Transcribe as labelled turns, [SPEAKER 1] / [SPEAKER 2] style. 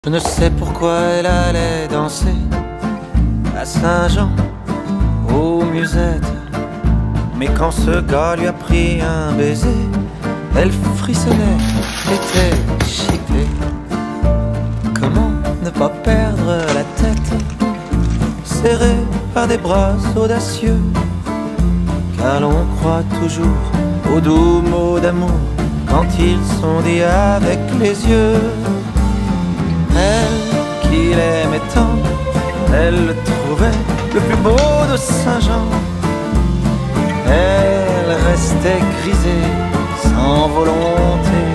[SPEAKER 1] Je ne sais pourquoi elle allait danser à Saint-Jean, aux musettes. Mais quand ce gars lui a pris un baiser, elle frissonnait, était chippée. Comment ne pas perdre la tête, serrée par des bras audacieux, car l'on croit toujours aux doux mots d'amour quand ils sont dits avec les yeux. Elle qu'il aimait tant, elle le trouvait le plus beau de Saint-Jean. Elle restait grisée, sans volonté,